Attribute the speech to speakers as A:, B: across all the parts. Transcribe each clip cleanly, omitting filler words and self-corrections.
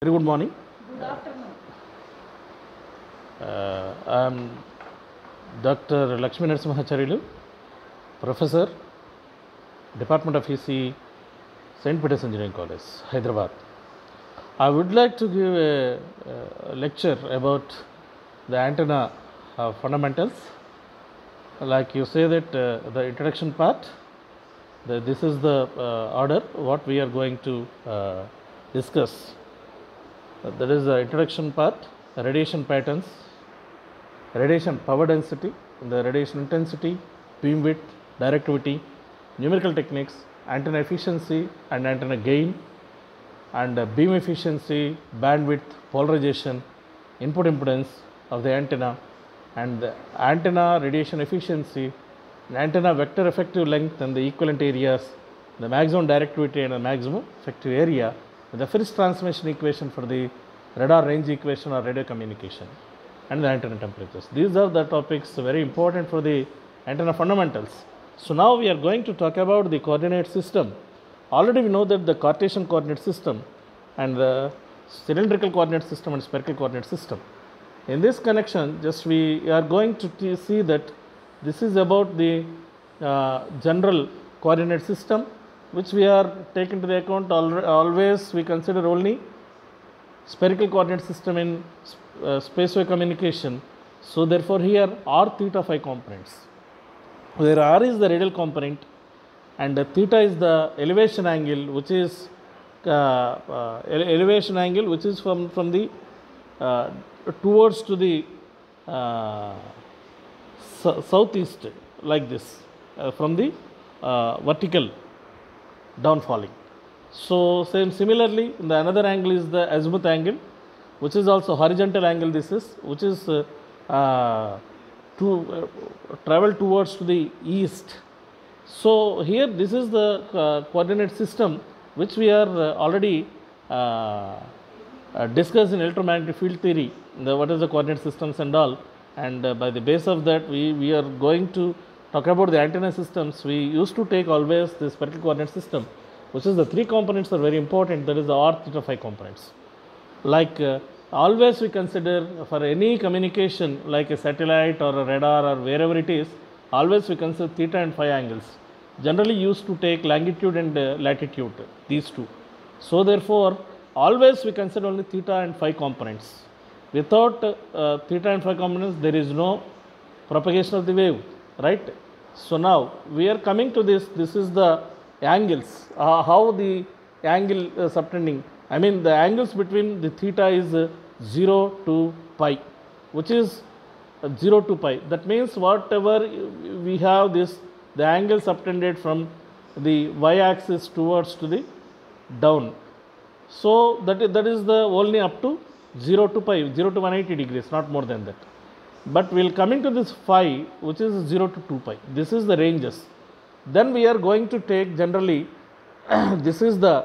A: Very good morning.
B: Good afternoon.
A: I am Dr. Lakshmi Narasimhacharilu, Professor, Department of EC, St. Peter's Engineering College, Hyderabad. I would like to give a lecture about the antenna fundamentals. Like you say that the introduction part, this is the order what we are going to discuss. That is the introduction part, radiation patterns, radiation power density, the radiation intensity, beam width, directivity, numerical techniques, antenna efficiency and antenna gain, and beam efficiency, bandwidth, polarization, input impedance of the antenna, and the antenna radiation efficiency, the antenna vector effective length and the equivalent areas, the maximum directivity and the maximum effective area, the Friis transformation equation for the radar range equation or radio communication, and the antenna temperatures. These are the topics very important for the antenna fundamentals. So now we are going to talk about the coordinate system. Already we know that the Cartesian coordinate system and the cylindrical coordinate system and spherical coordinate system. In this connection, just we are going to see that this is about the general coordinate system, which we are taken to the account. Always we consider only spherical coordinate system in spacewise communication. So therefore here r theta phi components, where r is the radial component and theta is the elevation angle, which is elevation angle which is from the towards to the southeast, like this, from the vertical downfalling. So similarly, the another angle is the azimuth angle, which is also horizontal angle. This is which is to travel towards to the east. So here this is the coordinate system which we are already discussed in electromagnetic field theory. What is the coordinate systems and all, and by the base of that we are going to talk about the antenna systems. We used to take always the spherical coordinate system, which is the three components are very important. That is the r theta phi components. Like always we consider for any communication like a satellite or a radar or wherever it is, always we consider theta and phi angles. Generally used to take longitude and latitude, these two. So therefore always we consider only theta and phi components. Without theta and phi components, there is no propagation of the wave, right? So now we are coming to this. This is the angles, how the angle subtending. I mean the angles between the theta is 0 to pi, which is 0 to pi. That means whatever we have this, the angle subtended from the y-axis towards to the down. So that is the only up to 0 to pi, 0 to 180 degrees, not more than that. But we will coming to this phi, which is 0 to 2 pi. This is the ranges. Then we are going to take generally this is the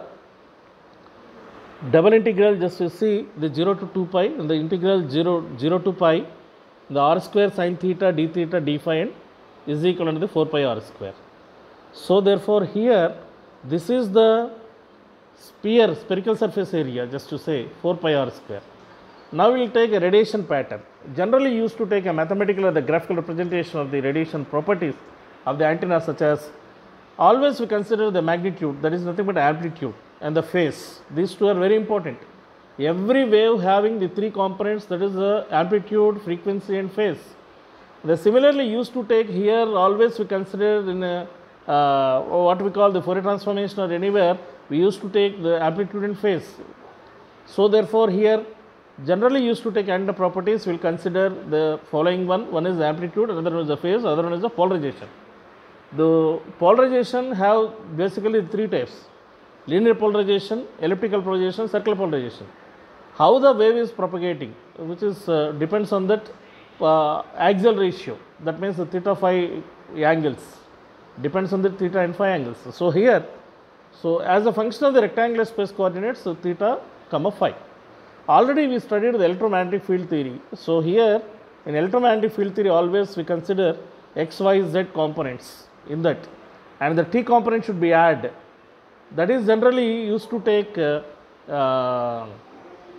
A: double integral. Just you see the 0 to 2 pi and the integral 0 to pi, the r square sin theta d phi n is equal to the 4 pi r square. So therefore here this is the spherical surface area, just to say 4 pi r square. Now we will take a radiation pattern. Generally used to take a mathematical or the graphical representation of the radiation properties of the antenna, such as always we consider the magnitude, that is nothing but amplitude, and the phase. These two are very important. Every wave having the three components, that is the amplitude, frequency and phase. They similarly used to take here always we consider in a, what we call the Fourier transformation or anywhere, we used to take the amplitude and phase. So therefore here generally used to take antenna properties, we will consider the following one is the amplitude, another one is the phase, other one is the polarization. The polarization have basically three types: linear polarization, elliptical polarization, circular polarization. How the wave is propagating, which is depends on that axial ratio, that means the theta phi angles depends on the theta and phi angles. So here, so as a function of the rectangular space coordinates, so theta comma phi. Already we studied the electromagnetic field theory. So here in electromagnetic field theory always we consider x, y, z components in that, and the t component should be added. That is generally used to take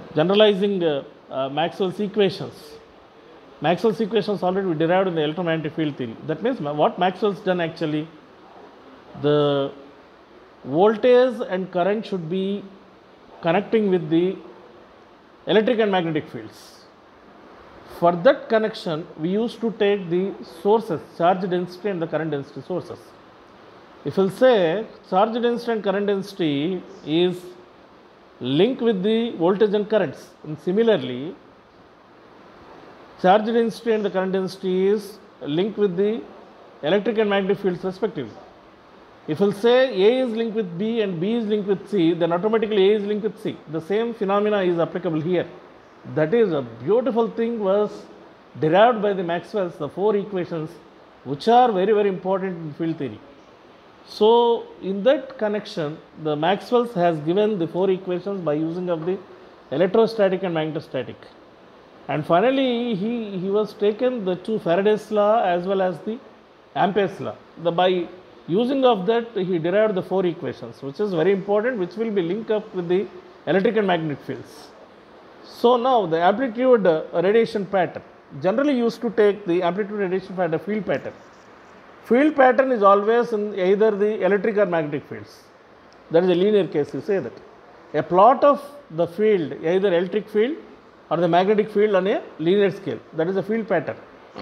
A: generalizing Maxwell's equations. Maxwell's equations already we derived in the electromagnetic field theory. That means what Maxwell's done actually, the voltage and current should be connecting with the electric and magnetic fields. For that connection, we used to take the sources, charge density and the current density sources. If we'll say charge density and current density is linked with the voltage and currents, and similarly, charge density and the current density is linked with the electric and magnetic fields respectively. If we'll say A is linked with B and B is linked with C, then automatically A is linked with C. The same phenomena is applicable here. That is a beautiful thing was derived by the Maxwell's, the 4 equations, which are very, very important in field theory. So, in that connection, the Maxwell's has given the 4 equations by using of the electrostatic and magnetostatic. And finally, he was taken the 2 Faraday's law as well as the Ampere's law. By using of that, he derived the 4 equations, which is very important, which will be linked up with the electric and magnetic fields. So, now the amplitude radiation pattern, generally used to take the amplitude radiation pattern field pattern. Field pattern is always in either the electric or magnetic fields. That is a linear case, you say that. A plot of the field, either electric field or the magnetic field on a linear scale, that is a field pattern.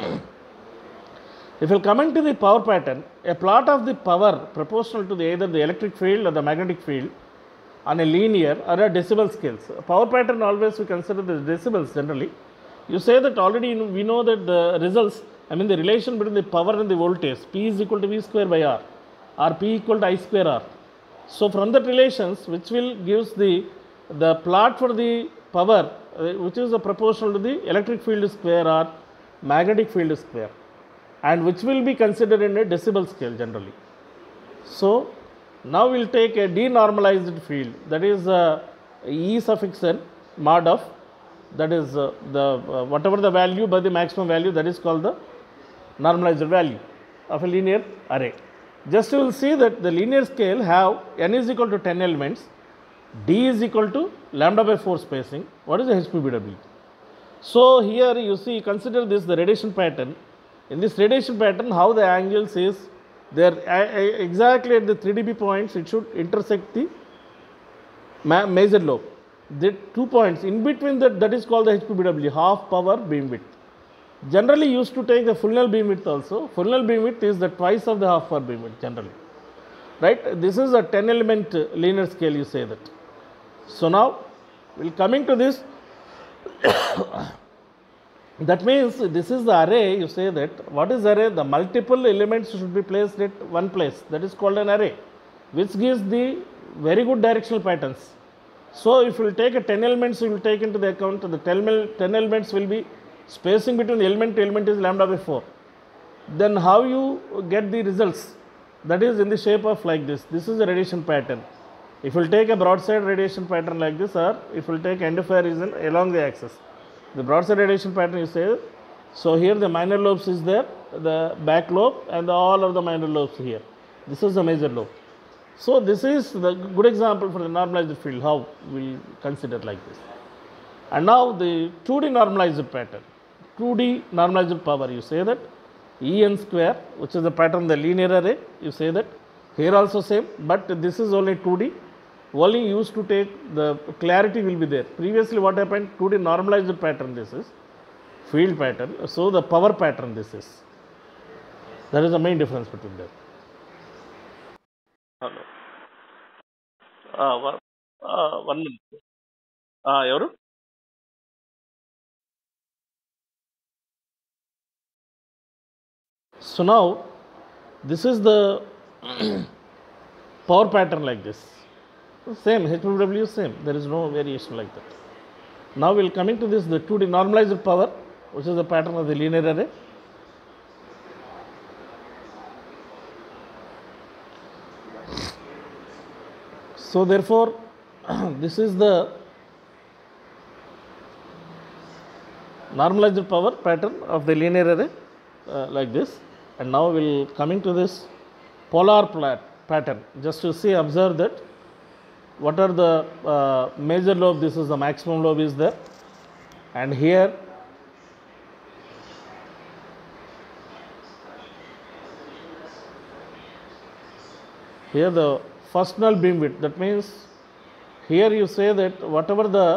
A: If you come into the power pattern, a plot of the power proportional to either the electric field or the magnetic field on a linear or a decibel scales. Power pattern always we consider the decibels generally. You say that already we know that the results, the relation between the power and the voltage, P is equal to V square by R or P equal to I square R. So, from that relations which will gives the plot for the power which is proportional to the electric field square or magnetic field square, and which will be considered in a decibel scale generally. So, now we will take a denormalized field, that is E suffix n mod of, that is whatever the value by the maximum value, that is called the normalized value of a linear array. Just you will see that the linear scale have n is equal to 10 elements, d is equal to lambda by 4 spacing. What is the HPBW? So, here you see, consider this the radiation pattern. In this radiation pattern, how the angles is there exactly at the 3 dB points, it should intersect the major lobe. The 2 points in between that is called the HPBW, half power beam width. Generally used to take the full null beam width also. Full null beam width is the twice of the half power beam width generally. Right? This is a 10 element linear scale, you say that. So, now we will coming to this. That means this is the array, you say that. What is array? The multiple elements should be placed at one place, that is called an array, which gives the very good directional patterns. So, if you will take a 10 elements, you will take into the account the 10 elements will be spacing between element to element is lambda by 4. Then how you get the results? That is in the shape of like this. This is a radiation pattern. If you will take a broadside radiation pattern like this, or if you will take end of fire region along the axis. The broadside radiation pattern you say, so here the minor lobes is there, the back lobe and all of the minor lobes here. This is the major lobe. So, this is the good example for the normalized field, how we consider like this. And now the 2D normalized pattern, 2D normalized power, you say that En square, which is the pattern of the linear array, you say that here also same, but this is only 2D. Only used to take the clarity will be there. Previously what happened, 2D normalized pattern this is, field pattern, so the power pattern this is. That is the main difference between them. Hello. 1 minute. Evaru? So, now this is the power pattern like this. Same, HPW same, there is no variation like that. Now we will coming to this, the 2D normalized power, which is the pattern of the linear array. So, therefore, this is the normalized power pattern of the linear array like this. And now we will coming to this polar pattern. Just to see, observe that what are the major lobe? This is the maximum lobe is there, and here the first null beam width. That means here you say that whatever the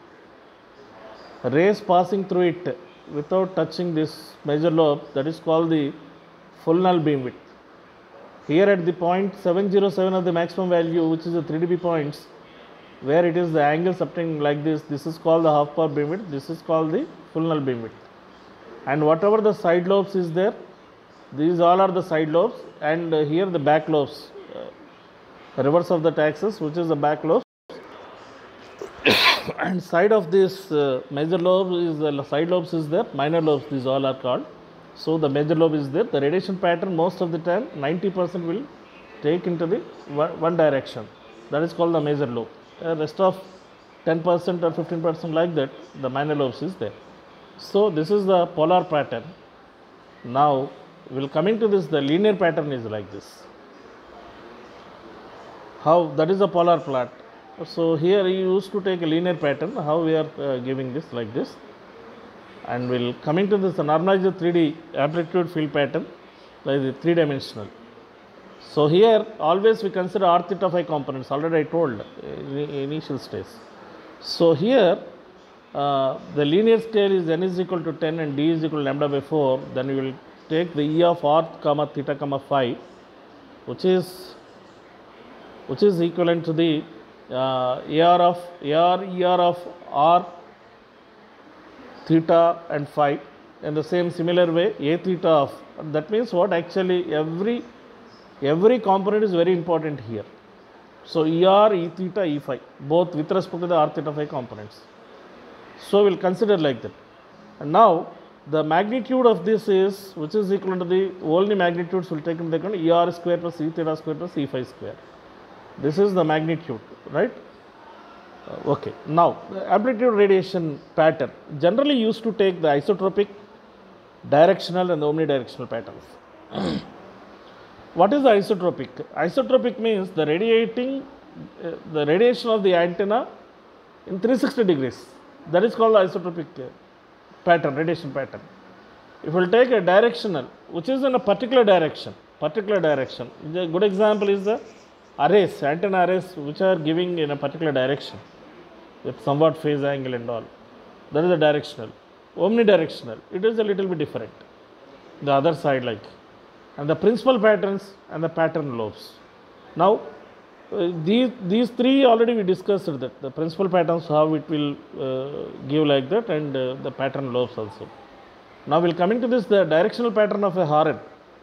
A: rays passing through it without touching this major lobe, that is called the full null beam width. Here at the point 707 of the maximum value, which is the 3 dB points, where it is the angle something like this, this is called the half power beam width, this is called the full null beam width. And whatever the side lobes is there, these all are the side lobes, and here the back lobes, reverse of the axis, which is the back lobes. And side of this major lobe is the side lobes is there, minor lobes these all are called. So the major lobe is there. The radiation pattern most of the time 90% will take into the one direction, that is called the major lobe. Rest of 10% or 15% like that, the minor lobes is there. So this is the polar pattern. Now we will coming to this, the linear pattern is like this. How that is a polar plot. So here you used to take a linear pattern, how we are giving this like this, and we will coming to this normalized 3D amplitude field pattern, like the 3-dimensional. So here always we consider r theta phi components, already I told initial stage. So here the linear scale is n is equal to 10 and d is equal to lambda by 4, then we will take the E of r comma theta comma phi, which is equivalent to the ER of r theta and phi. In the same similar way, a theta of, that means what, actually every component is very important here. So ER, E theta, E phi, both with respect to the r theta phi components. So we will consider like that. And now the magnitude of this is, which is equal to the only magnitudes will take into account ER square plus E theta square plus E phi square. This is the magnitude, right? Okay. Now the amplitude radiation pattern generally used to take the isotropic, directional and omnidirectional patterns. What is the isotropic? Isotropic means the radiation of the antenna in 360 degrees. That is called the isotropic pattern, radiation pattern. If we will take a directional, which is in a particular direction. A good example is the arrays, antenna arrays, which are giving in a particular direction with somewhat phase angle and all. That is the directional. Omnidirectional, it is a little bit different. The other side like, and the principal patterns and the pattern lobes. Now these three already we discussed that the principal patterns, how it will give like that, and the pattern lobes also. Now we will coming to this, the directional pattern of a horn.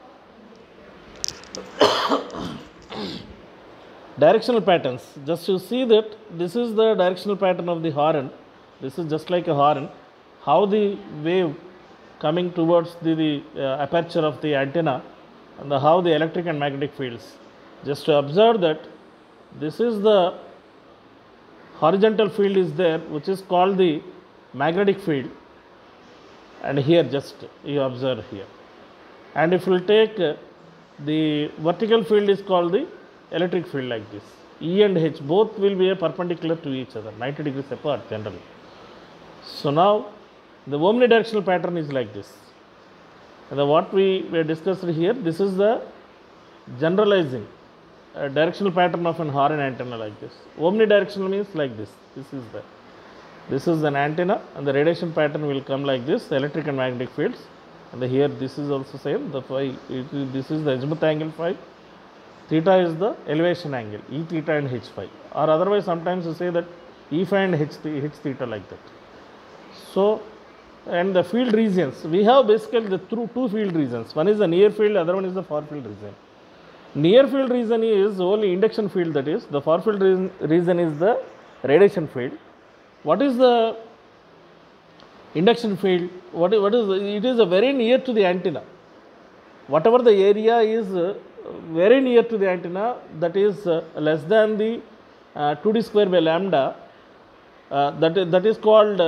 A: Directional patterns, just you see that this is the directional pattern of the horn. This is just like a horn, how the wave coming towards the aperture of the antenna, and how the electric and magnetic fields. Just to observe that this is the horizontal field is there, which is called the magnetic field, and here just you observe here. And if you will take the vertical field is called the electric field like this. E and H both will be perpendicular to each other, 90 degrees apart generally. So now the omnidirectional pattern is like this. And what we discussed here, this is the generalizing directional pattern of an horn antenna like this. Omnidirectional means like this. This is an antenna, and the radiation pattern will come like this, electric and magnetic fields. And here this is also same, the phi, this is the azimuth angle phi. Theta is the elevation angle, E theta and H phi, or otherwise sometimes you say that E phi and H theta like that. So, and the field regions, we have basically the two field regions. One is the near field, other one is the far field region. Near field region is only induction field, that is. The far field region is the radiation field. What is the induction field? What is it is very near to the antenna. Whatever the area is very near to the antenna, that is less than the 2d square by lambda, that is called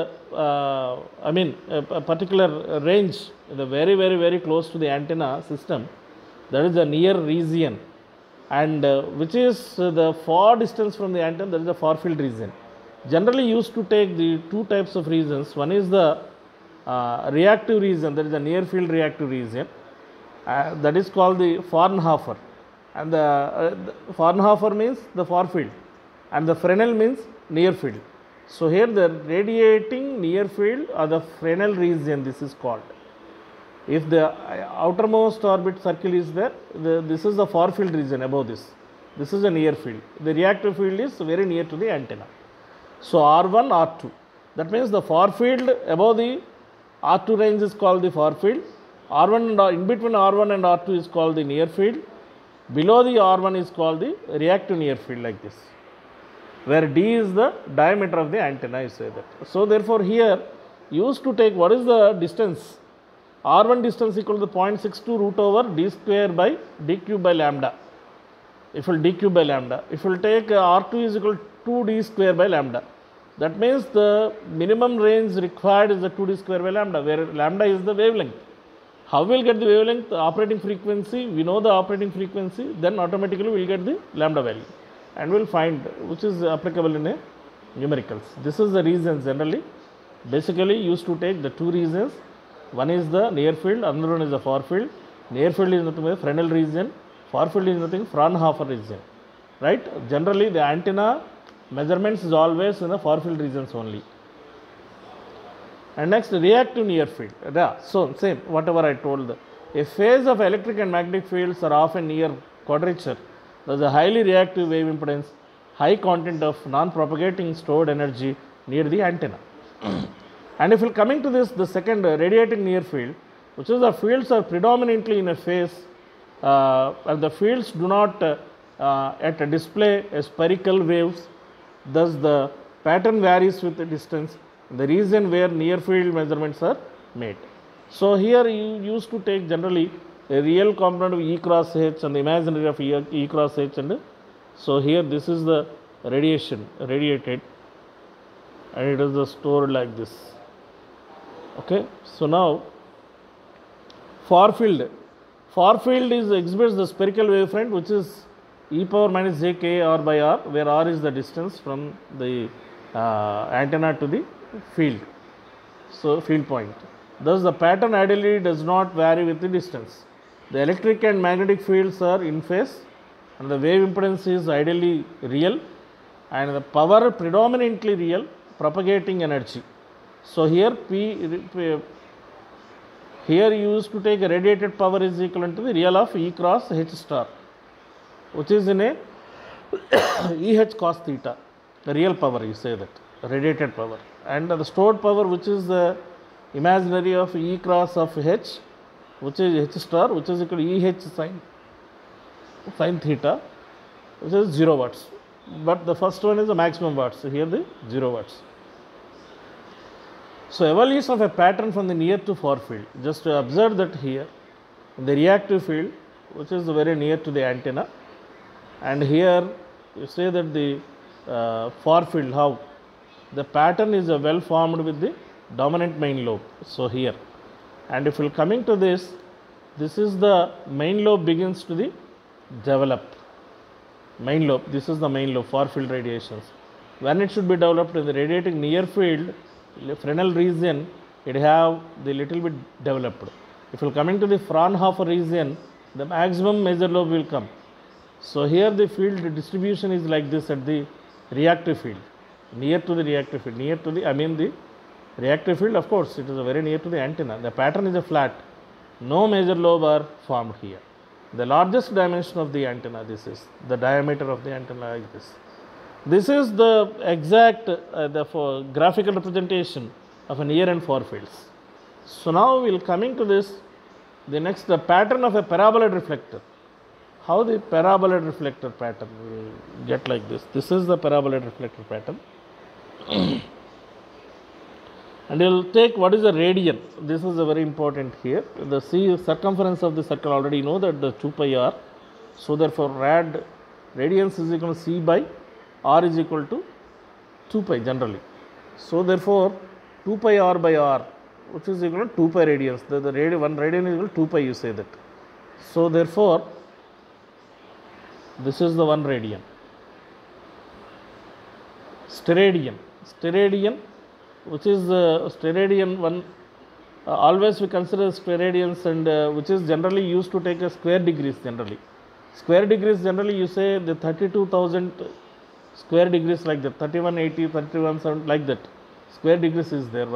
A: a particular range, the very close to the antenna system, that is the near region. and which is the far distance from the antenna, that is the far field region. Generally used to take the two types of regions. One is the reactive region, that is the near field reactive region, that is called the Fraunhofer, and the Fraunhofer means the far field and the Fresnel means near field. So here the radiating near field or the Fresnel region, this is called. If the outermost orbit circle is there, this is the far field region above this. This is a near field. The reactive field is very near to the antenna. So R1, R2. That means the far field above the R2 range is called the far field. R1 and in between R1 and R2 is called the near field. Below the R1 is called the reactive near field, like this, where D is the diameter of the antenna, you say that. So therefore here used to take what is the distance, R1 distance equal to 0.62 root over D square by D cube by lambda. If you will D cube by lambda, if you will take R2 is equal to 2D square by lambda. That means the minimum range required is the 2D square by lambda, where lambda is the wavelength. How we will get the wavelength? The operating frequency, we know the operating frequency, then automatically we will get the lambda value, and we will find which is applicable in a numericals. This is the reasons generally, basically used to take the two reasons. One is the near field, another one is the far field. Near field is nothing but Fresnel region, far field is nothing Fraunhofer region, right? Generally the antenna measurements is always in the far field regions only. And next, reactive near field. So same whatever I told. A phase of electric and magnetic fields are often near quadrature. There is a highly reactive wave impedance, high content of non-propagating stored energy near the antenna. And if we are coming to this, the second radiating near field, which is the fields are predominantly in a phase, and the fields do not at a display a spherical waves, thus the pattern varies with the distance, the region where near field measurements are made. So here you used to take generally a real component of E cross H and the imaginary of E cross H, and so here this is the radiation radiated, and it is stored like this. Okay, so now far field is exhibits the spherical wavefront, which is e power minus j k r by r, where r is the distance from the antenna to the field, so field point. Thus the pattern ideally does not vary with the distance. The electric and magnetic fields are in phase, and the wave impedance is ideally real, and the power predominantly real, propagating energy. So here here you used to take a radiated power is equivalent to the real of E cross H star, which is in a EH cos theta, the real power, you say that, radiated power, and the stored power, which is the imaginary of E cross of H, which is H star, which is equal to EH sin theta, which is 0 watts. But the first one is the maximum watts, so here the 0 watts. So evolution of a pattern from the near to far field. Just to observe that here, in the reactive field, which is very near to the antenna, and here you say that the far field, how the pattern is well formed with the dominant main lobe. So here, and if we are coming to this, this is the main lobe begins to the develop. Main lobe, this is the main lobe, far field radiations. When it should be developed in the radiating near field, Fresnel region, it have the little bit developed. If you are coming to the Fraunhofer region, the maximum major lobe will come. So here the field distribution is like this at the reactive field, near to the reactive field, near to the, the reactive field, of course, it is very near to the antenna. The pattern is a flat, no major lobe are formed here. The largest dimension of the antenna, this is the diameter of the antenna like this. This is the exact graphical representation of a near and far fields. So now we will coming to this, the next, the pattern of a paraboloid reflector. How the paraboloid reflector pattern will get like this. This is the paraboloid reflector pattern. And you will take what is the radian. This is a very important here. The circumference of the circle already know that the 2 pi r. So therefore radians is equal to c by r is equal to 2 pi generally. So therefore 2 pi r by r, which is equal to 2 pi radians. The one radian is equal to 2 pi, you say that. So therefore This is the 1 radian. Steradian, which is steradian 1. Always we consider steradians, and which is generally used to take a square degrees generally. Square degrees generally you say the 32,000 square degrees like that, 3180, 3170 like that. Square degrees is there,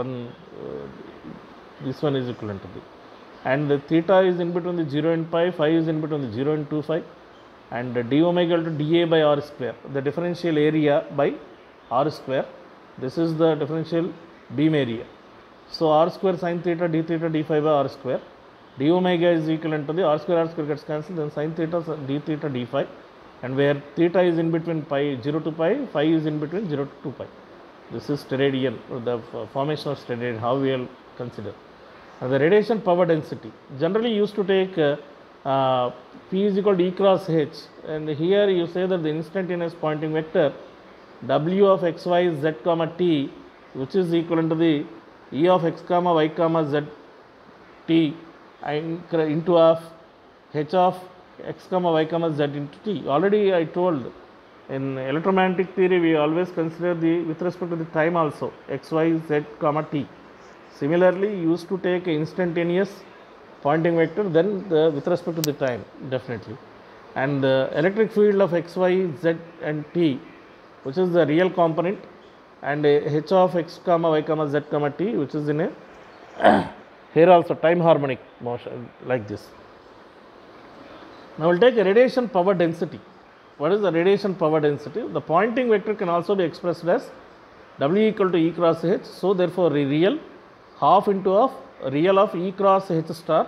A: this one is equivalent to the. And the theta is in between the 0 and pi, phi is in between the 0 and 2 phi, and d omega to dA by r square, the differential area by r square. This is the differential beam area. So r square sin theta d theta d phi by r square. D omega is equivalent to the r square gets cancelled, then sin theta d theta d phi, and where theta is in between pi 0 to pi, phi is in between 0 to 2 pi. This is steradian, the formation of steradian, how we will consider. And the radiation power density generally used to take P is equal to E cross H, and here you say that the instantaneous Poynting vector W of x y z comma t, which is equivalent to the E of x comma y comma z t into of h of x comma y comma z into t. Already I told in electromagnetic theory we always consider the with respect to the time also x y z comma t. Similarly, used to take instantaneous Poynting vector, then with respect to the time definitely, and the electric field of x y z and t, which is the real component, and h of x comma y comma z comma t, which is in a here also time harmonic motion like this. Now we will take a radiation power density. What is the radiation power density? The Poynting vector can also be expressed as W equal to E cross H. So therefore real half into of real of E cross H star,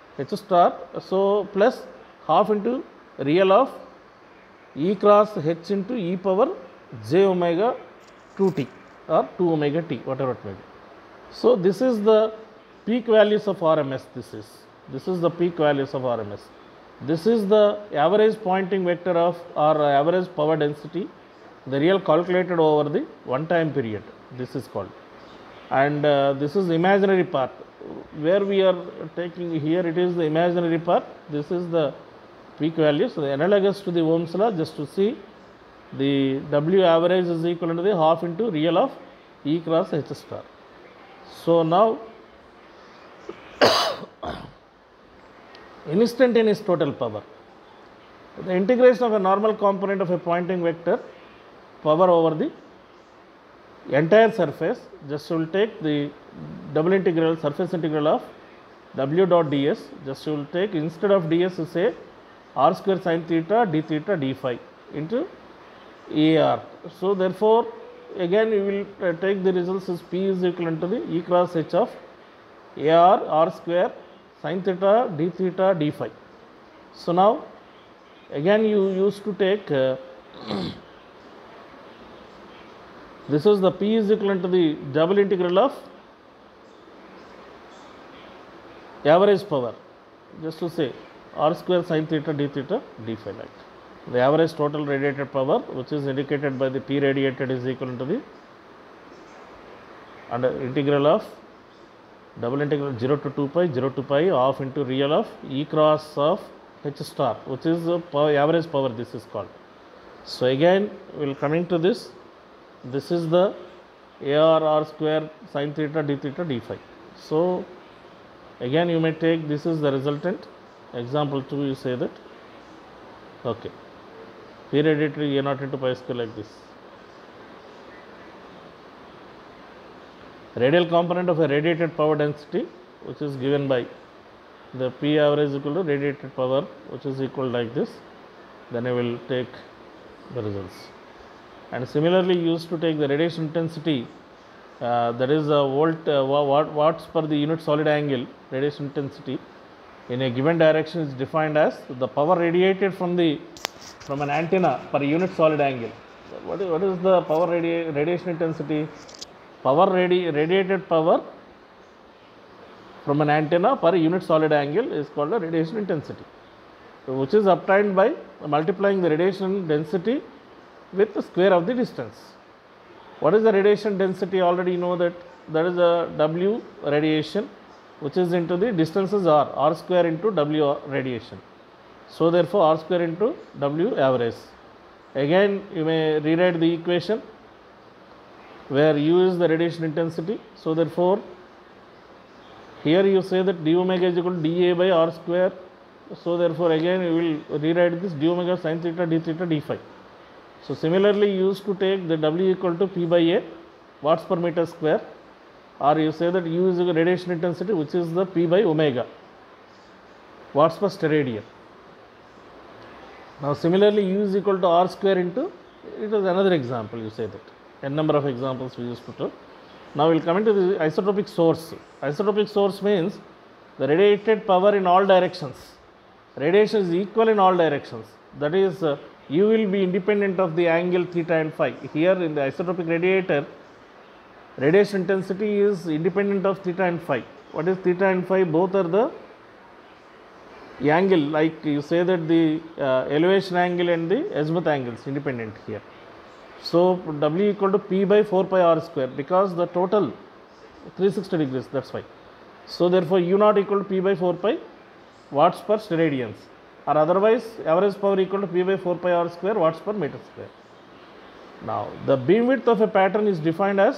A: so plus half into real of E cross H into e power j omega 2t or 2 omega t, whatever it may be. So this is the peak values of RMS. This is the peak values of RMS. This is the average Poynting vector of or average power density, the real calculated over the one time period. This is called, and this is the imaginary part where we are taking here. It is the imaginary part. This is the peak value. So the analogous to the Ohm's law, just to see the W average is equal to the half into real of E cross H star. So now instantaneous total power, the integration of a normal component of a Poynting vector power over the entire surface. Just you will take the double integral surface integral of W dot ds. Just you will take, instead of ds you say r square sin theta d theta d phi into AR. So therefore again we will take the results as P is equivalent to the E cross H of AR r square sin theta d theta d phi. So now again you used to take this is the P is equivalent to the double integral of average power, just to say r square sin theta d theta d phi, like the average total radiated power, which is indicated by the P radiated is equivalent to the under integral of double integral 0 to 2 pi 0 to pi half into real of E cross of H star, which is average power, this is called. So again we will coming to this. This is the AR r square sin theta d theta d phi. So again you may take, this is the resultant. Example 2 you say that, okay, P radiated A naught into pi square like this. Radial component of a radiated power density, which is given by the P average equal to radiated power, which is equal like this. Then I will take the results. And similarly used to take the radiation intensity, that is watts per the unit solid angle. Radiation intensity in a given direction is defined as the power radiated from an antenna per unit solid angle. What is the power radiation intensity? Power radiated power from an antenna per unit solid angle is called the radiation intensity, which is obtained by multiplying the radiation density with the square of the distance. What is the radiation density? Already know that is a W radiation, which is into the distances r square into W radiation. So therefore R square into W average. Again you may rewrite the equation where U is the radiation intensity. So therefore here you say that d omega is equal to dA by R square. So therefore again you will rewrite this d omega sin theta d theta d phi. So similarly you used to take the W equal to P by A watts per meter square, or you say that U is the radiation intensity, which is the P by omega watts per steradian. Now similarly U is equal to R square into, it is another example, you say that. N number of examples we used to do. Now we will come into the isotropic source. Isotropic source means the radiated power in all directions. Radiation is equal in all directions. That is, U will be independent of the angle theta and phi. Here in the isotropic radiator, radiation intensity is independent of theta and phi. What is theta and phi? Both are the angle, like you say that the elevation angle and the azimuth angles independent here. So W equal to P by 4 pi R square, because the total 360 degrees, that's why. So therefore U naught equal to P by 4 pi watts per steradians, or otherwise average power equal to P by 4 pi R square watts per meter square. Now the beam width of a pattern is defined as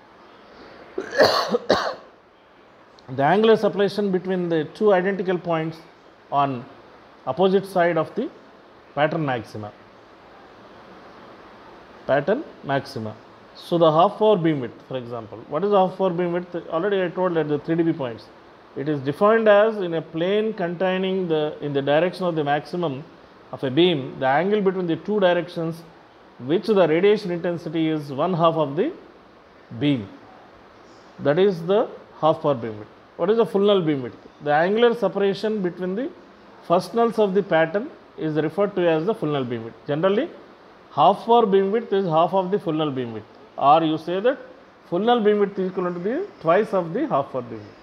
A: the angular separation between the two identical points on opposite side of the pattern maxima. So the half power beam width, for example, what is half power beam width? Already I told at the 3 dB points. It is defined as in a plane containing in the direction of the maximum of a beam, the angle between the two directions which the radiation intensity is 1/2 of the beam. That is the half power beam width. What is the full null beam width? The angular separation between the first nulls of the pattern is referred to as the full null beam width. Generally, half power beam width is half of the full null beam width, or you say that full null beam width is equal to the twice of the half power beam width.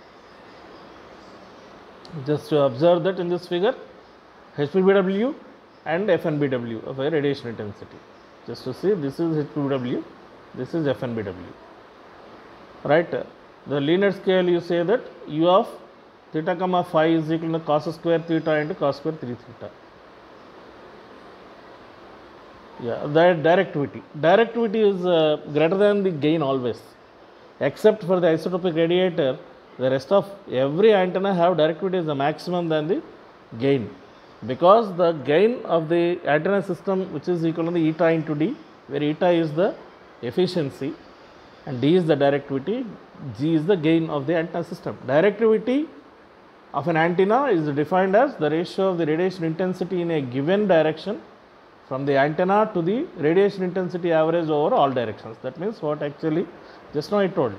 A: Just to observe that in this figure, HPBW and FNBW of a radiation intensity. Just to see, this is HPBW, this is FNBW. Right? The linear scale, you say that U of theta comma phi is equal to cos square theta into cos square 3 theta. Yeah, that directivity. Directivity is greater than the gain always, except for the isotropic radiator. The rest of every antenna have directivity is the maximum than the gain, because the gain of the antenna system, which is equal to the eta into d, where eta is the efficiency and d is the directivity, g is the gain of the antenna system. Directivity of an antenna is defined as the ratio of the radiation intensity in a given direction from the antenna to the radiation intensity average over all directions. That means what actually just now I told.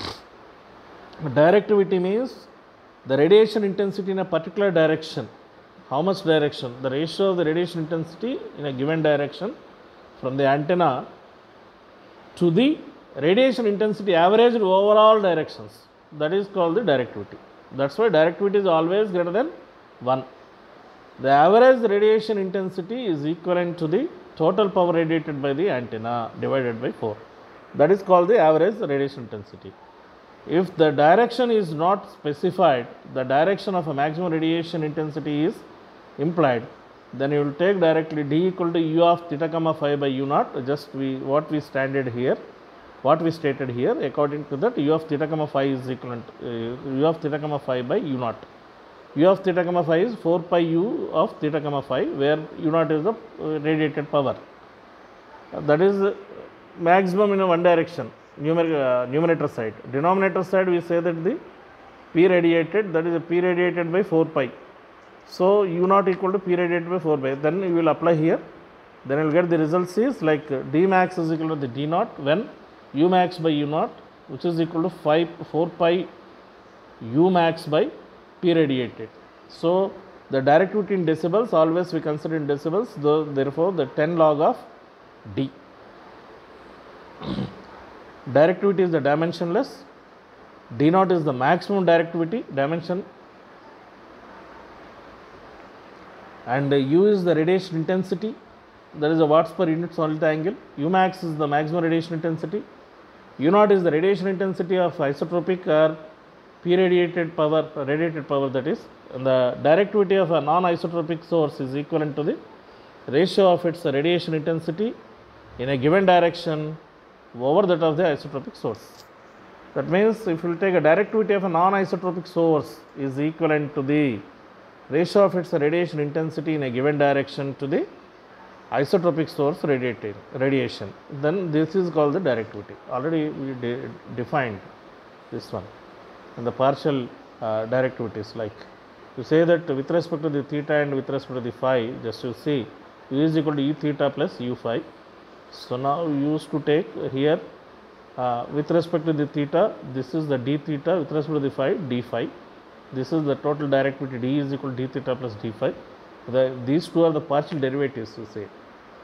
A: Directivity means the radiation intensity in a particular direction. How much direction? The ratio of the radiation intensity in a given direction from the antenna to the radiation intensity averaged over all directions. That is called the directivity. That's why directivity is always greater than 1. The average radiation intensity is equivalent to the total power radiated by the antenna divided by 4. That is called the average radiation intensity. If the direction is not specified, the direction of a maximum radiation intensity is implied, then you will take directly d equal to U of theta comma phi by U naught, just what we stated here, according to that U of theta comma phi is equivalent U of theta comma phi by U naught. U of theta comma phi is 4 pi U of theta comma phi, where U naught is the radiated power. That is maximum in one direction, numerator side. Denominator side, we say that the P radiated, that is P radiated by 4 pi. So U naught equal to P radiated by 4 pi. Then you will apply here. Then you will get the results is like D max is equal to the D naught when U max by U naught, which is equal to 4 pi U max by P radiated. So the directivity in decibels, always we consider in decibels, therefore the 10 log of D. Directivity is the dimensionless, D naught is the maximum directivity dimension, and U is the radiation intensity, that is the watts per unit solid angle. U max is the maximum radiation intensity. U naught is the radiation intensity of isotropic or P radiated power, that is, and the directivity of a non-isotropic source is equivalent to the ratio of its radiation intensity in a given direction over that of the isotropic source. That means if you take a directivity of a non-isotropic source is equivalent to the ratio of its radiation intensity in a given direction to the isotropic source radiation, then this is called the directivity. Already we defined this one and the partial directivities, like you say that with respect to the theta and with respect to the phi, just you see u is equal to u theta plus u phi. So now you used to take here with respect to the theta, this is the d theta, with respect to the phi, d phi. This is the total directivity, d is equal to d theta plus d phi. These two are the partial derivatives, you say.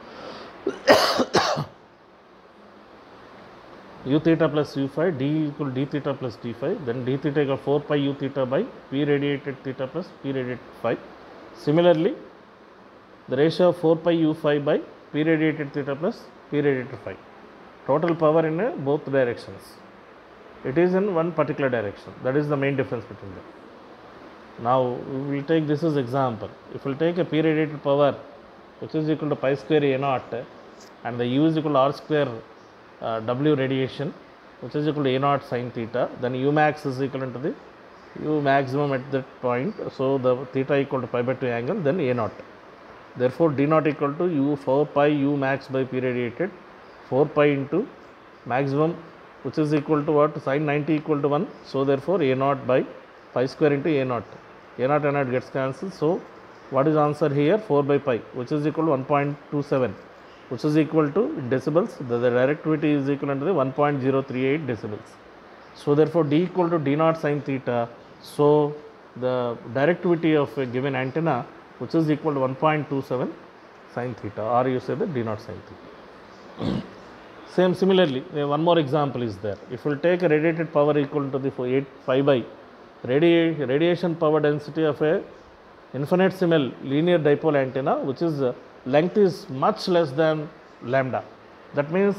A: U theta plus u phi, d equal to d theta plus d phi, then d theta equal 4 pi u theta by p radiated theta plus p radiated phi. Similarly, the ratio of 4 pi u phi by p radiated theta plus p radiated phi. Total power in both directions. It is in one particular direction. That is the main difference between them. Now we will take this as example. If we will take a p radiated power which is equal to pi square a naught and the u is equal to r square w radiation which is equal to a naught sin theta, then u max is equivalent to the u maximum at that point. So the theta equal to pi by 2 angle, then a naught. Therefore d naught equal to u 4 pi u max by p radiated 4 pi into maximum which is equal to what, sin 90 equal to 1. So therefore a naught by pi square into a naught. A naught gets cancelled. So what is answer here? 4 by pi which is equal to 1.27 which is equal to decibels. The directivity is equivalent to the 1.038 decibels. So therefore d equal to d naught sin theta. So the directivity of a given antenna which is equal to 1.27 sin theta, or you say the d naught sin theta. Similarly, one more example is there. If we will take a radiated power equal to the 5 by radiation power density of a infinitesimal linear dipole antenna, which is length is much less than lambda. That means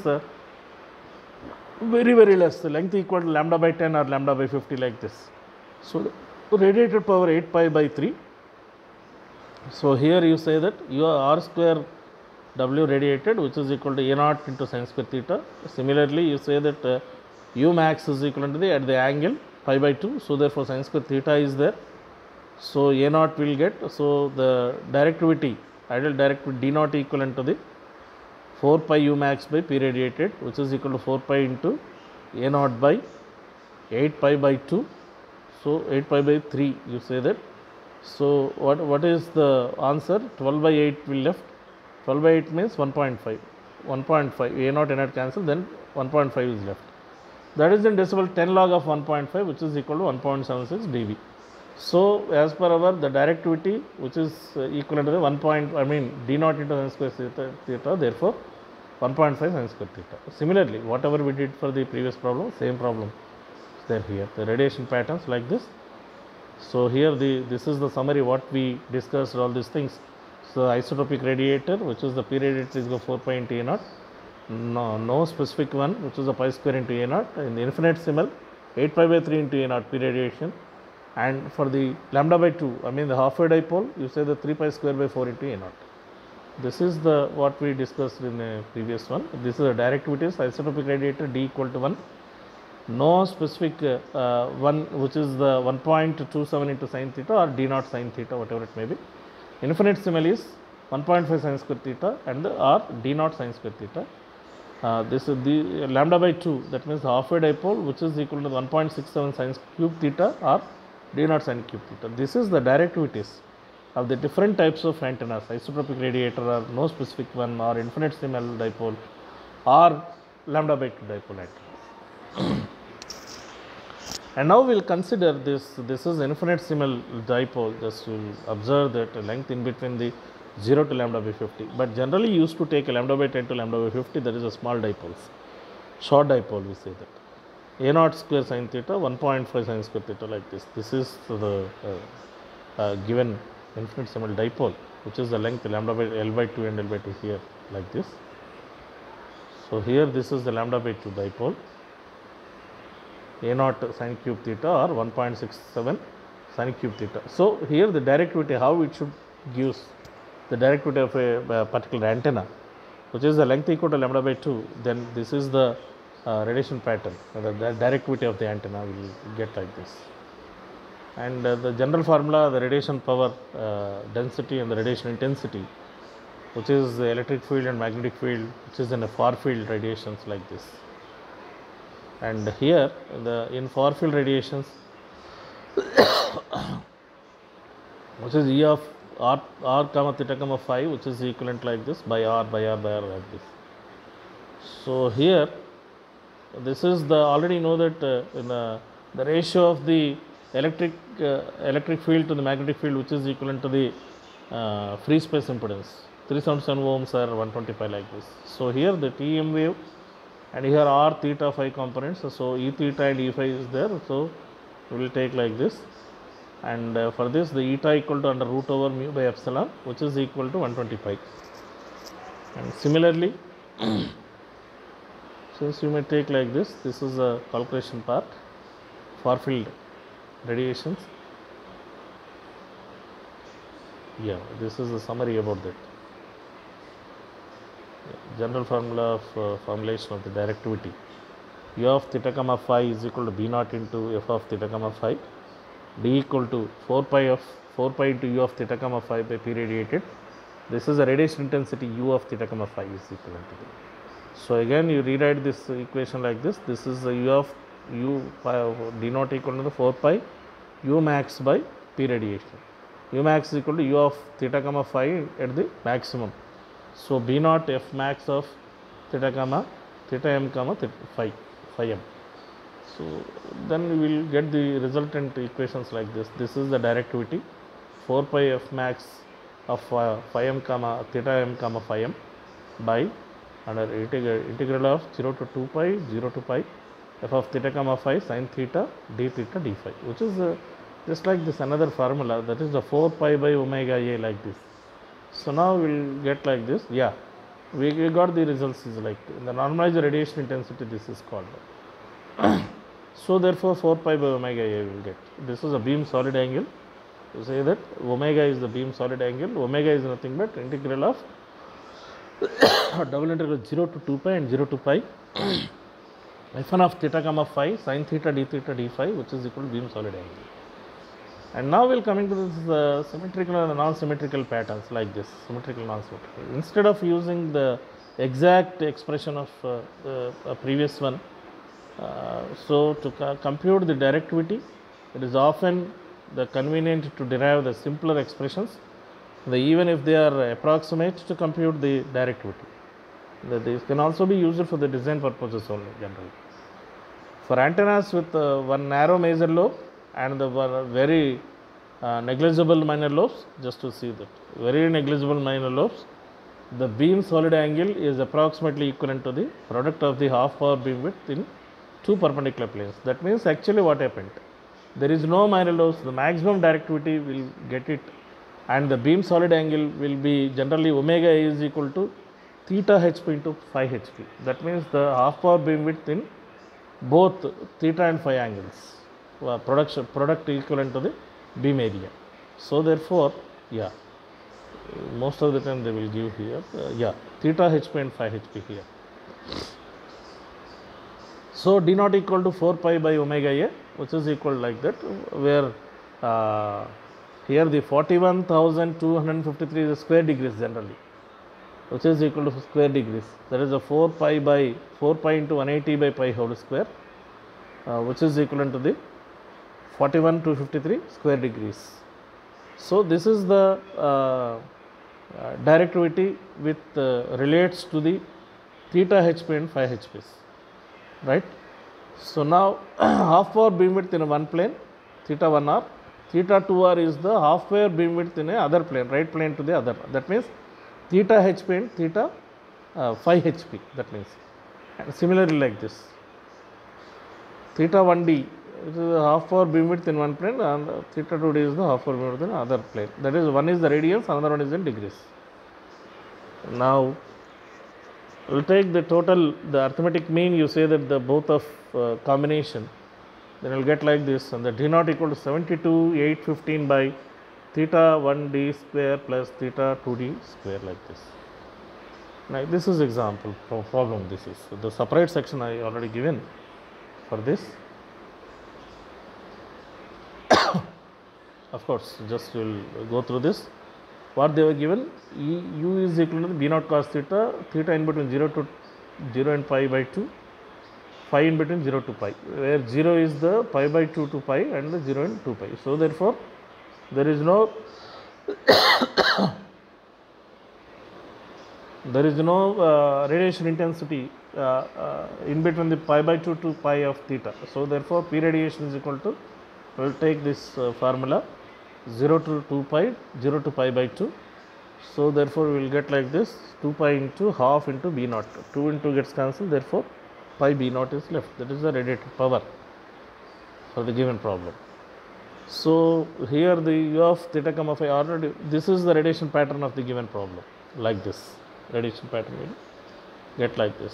A: very less, the length equal to lambda by 10 or lambda by 50, like this. So radiated power 8 pi by 3. So here you say that your r square w radiated which is equal to a naught into sin square theta. Similarly, you say that u max is equivalent to the at the angle pi by 2. So therefore sin square theta is there. So a naught will get, so the directivity, ideal directivity d naught equivalent to the 4 pi u max by p radiated which is equal to 4 pi into a naught by 8 pi by 2. So 8 pi by 3, you say that. So what is the answer? 12 by 8 will left. 12 by 8 means 1.5. 1.5 a naught and cancel, then 1.5 is left. That is in decibel 10 log of 1.5 which is equal to 1.76 dB. So as per our the directivity which is equivalent to the d naught into sin square theta, therefore 1.5 sin square theta. Similarly, whatever we did for the previous problem, same problem is there here. The radiation patterns like this. So here this is the summary what we discussed, all these things. So isotropic radiator which is the p radiator is 4 pi into a naught. No specific one which is the pi square into a naught. In the infinitesimal 8 pi by 3 into a naught p radiation. And for the lambda by 2, the half wave dipole, you say the 3 pi square by 4 into a naught. This is the what we discussed in the previous one. This is the directivities, isotropic radiator d equal to 1. No specific one which is the 1.27 into sin theta or d naught sin theta, whatever it may be. Infinitesimal is 1.5 sin square theta and or d naught sin square theta. This is the lambda by 2, that means half wave dipole which is equal to 1.67 sin cube theta or d naught sin cube theta. This is the directivities of the different types of antennas, isotropic radiator or no specific one or infinitesimal dipole or lambda by 2 dipole antennas. And now we will consider this is infinitesimal dipole. Just to observe that length in between the 0 to lambda by 50, but generally used to take a lambda by 10 to lambda by 50, that is a small dipoles, short dipole we say that. A naught square sin theta, 1.5 sin square theta, like this. This is the given infinitesimal dipole which is the length lambda by L by 2 and L by 2 here, like this. So here this is the lambda by 2 dipole. a naught sine cube theta or 1.67 sine cube theta. So here the directivity, how it should gives the directivity of a particular antenna, which is the length equal to lambda by 2, then this is the radiation pattern. The directivity of the antenna will get like this. And the general formula, the radiation power density and the radiation intensity, which is the electric field and magnetic field, which is in a far field radiations like this. And here in far field radiations, which is E of r comma theta comma phi, which is equivalent like this by r by r by r like this. So here this is the already know that in the ratio of the electric field to the magnetic field, which is equivalent to the free space impedance, 377 ohms or 125 like this. So here the TEM wave, and here are theta phi components. So E theta and E phi is there. So we will take like this, and for this the eta equal to under root over mu by epsilon, which is equal to 125. And similarly, since you may take like this, this is a calculation part, far field radiations. Yeah, this is a summary about that. General formula of formulation of the directivity. U of theta comma phi is equal to B naught into F of theta comma phi. D equal to 4 pi into U of theta comma phi by P radiated. This is the radiation intensity U of theta comma phi is equivalent to that. So again you rewrite this equation like this. This is the U of U pi D naught equal to the 4 pi U max by P radiation. U max is equal to U of theta comma phi at the maximum. So B naught F max of theta m comma phi m. So then we will get the resultant equations like this. This is the directivity, 4 pi F max of phi m comma theta m comma phi m by under integral of 0 to 2 pi 0 to pi f of theta comma phi sin theta d theta d phi, which is just like this another formula, that is the 4 pi by omega a like this. So now we will get like this. Yeah, we got the results is like the normalized radiation intensity, this is called. So therefore 4 pi by omega a we will get. This is a beam solid angle. You say that omega is the beam solid angle. Omega is nothing but integral of double integral 0 to 2 pi and 0 to pi f1 of theta comma phi sin theta d phi, which is equal to beam solid angle. And now we will coming to this symmetrical and non-symmetrical patterns like this, symmetrical, non-symmetrical. Instead of using the exact expression of a previous one, so to compute the directivity, it is often the convenient to derive the simpler expressions, even if they are approximate, to compute the directivity. These can also be used for the design purposes only generally. For antennas with one narrow major lobe and the one very negligible minor lobes, just to see that very negligible minor lobes, the beam solid angle is approximately equivalent to the product of the half power beam width in two perpendicular planes. That means actually what happened, there is no minor lobes, the maximum directivity will get it, and the beam solid angle will be generally omega is equal to theta hp into phi hp. That means the half power beam width in both theta and phi angles, product equivalent to the beam area. So therefore, yeah, most of the time they will give here, yeah, theta hp and phi hp here. So d naught equal to 4 pi by omega a, which is equal like that, where here the 41,253 is square degrees generally, which is equal to square degrees. That is a 4 pi by 4 pi into 180 by pi whole square, which is equivalent to the 41,253 square degrees. So this is the directivity with relates to the theta hp and phi hp's, right? So now half power beam width in one plane, theta 1r, theta 2r is the half power beam width in a other plane, right plane to the other. That means theta hp and theta phi hp, that means. And similarly like this, theta 1d, it is a half power beam width in one plane, and theta 2d is the half power beam width in another plane. That is, one is the radians, another one is in degrees. Now we will take the total, the arithmetic mean. You say that the both of combination then you'll get like this, and the d naught equal to 72,815 by theta 1d square plus theta 2d square, like this. Now this is example problem. This is the separate section I already given for this. Of course, just we'll go through this. What they were given, u is equal to b naught cos theta, theta in between 0 to 0 and pi by 2, phi in between 0 to pi, where 0 is the pi by 2 to pi and the 0 and 2 pi. So therefore, there is no radiation intensity in between the pi by 2 to pi of theta. So therefore, P radiation is equal to, we will take this formula 0 to 2 pi, 0 to pi by 2. So therefore, we will get like this, 2 pi into half into b naught, 2 into gets cancelled, therefore pi b naught is left. That is the radiated power for the given problem. So here the u of theta comma phi already, this is the radiation pattern of the given problem, like this. Radiation pattern will get like this.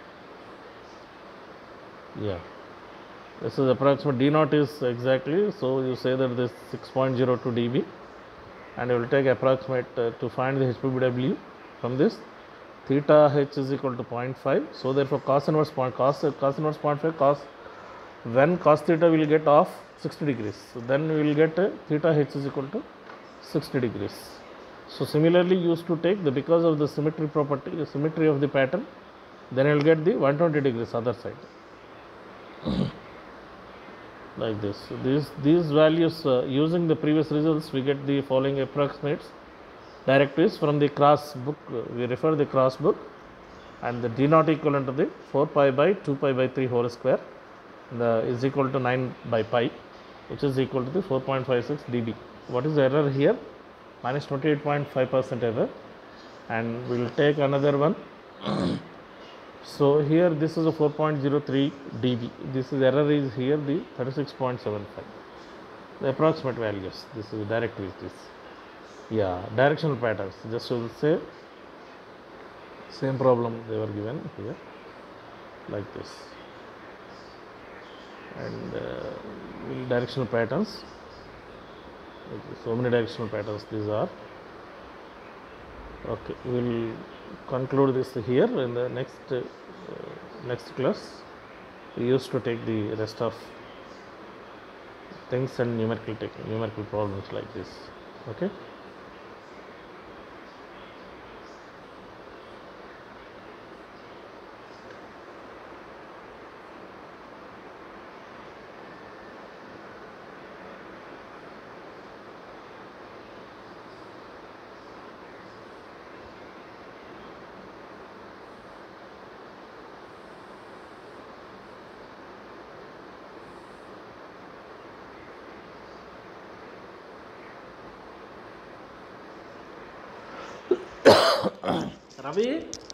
A: Yeah, this is approximate d naught is exactly, so you say that this 6.02 dB, and you will take approximate to find the HPBW from this. Theta h is equal to 0.5, so therefore cos inverse 0.5, cos when cos theta will get off 60 degrees, so then we will get theta h is equal to 60 degrees. So similarly used to take the, because of the symmetry property, the symmetry of the pattern, then I will get the 120 degrees other side. Like this. So these values using the previous results, we get the following approximates directives from the Cross book. We refer the Cross book, and the d naught equivalent to the 4 pi by 2 pi by 3 whole square is equal to 9 by pi, which is equal to the 4.56 dB. What is the error here? Minus 28.5% error, and we will take another one. So here this is a 4.03 dB. This is error is here the 36.75. The approximate values. This is direct with this. Yeah, directional patterns. Just to say, same problem they were given here, like this. And directional patterns. So many directional patterns these are. Okay, we will conclude this here. In the next class, we used to take the rest of things and numerical problems like this. Okay. Ravi?